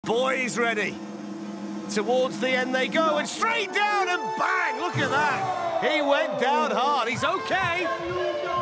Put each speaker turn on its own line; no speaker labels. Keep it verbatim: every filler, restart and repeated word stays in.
Boys ready. Towards the end they go, and straight down and bang! Look at that. He went down hard. He's okay.